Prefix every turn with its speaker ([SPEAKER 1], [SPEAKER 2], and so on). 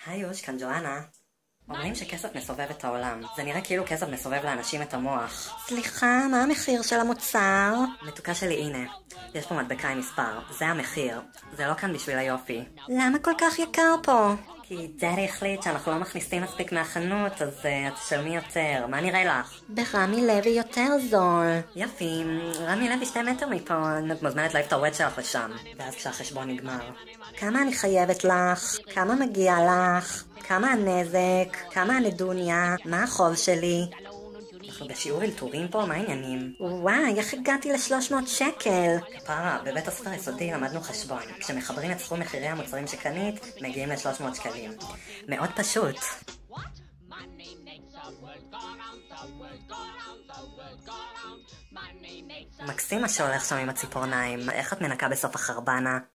[SPEAKER 1] היי יוש, כאן ג'ואנה. אומרים שכסף מסובב את העולם. זה נראה כאילו כסף מסובב לאנשים את המוח. סליחה, מה המחיר של המוצר? מתוקה שלי, הנה. יש פה מדבקה עם מספר. זה המחיר. זה לא כאן בשביל היופי. למה כל כך יקר פה? כי דדי החליט שאנחנו לא מכניסים מספיק מהחנות, אז את תשלמי יותר. מה נראה לך? ברמי לוי יותר זול. יפי, רמי לוי 2 מטר מפה. את מוזמנת להעיף את העובד שלך לשם. ואז כשהחשבון נגמר. כמה אני חייבת לך? כמה מגיע לך? כמה הנזק? כמה הנדוניה? מה החוב שלי? אנחנו בשיעור אלתורים פה, מה העניינים? וואי, איך הגעתי ל300 שקל? כפרה, בבית הספר היסודי למדנו חשבון. כשמחברים את סכום מחירי המוצרים שקנית, מגיעים ל300 שקלים. מאוד פשוט. מקסים מה שהולך שם עם הציפורניים. איך את מנקה בסוף החרבנה?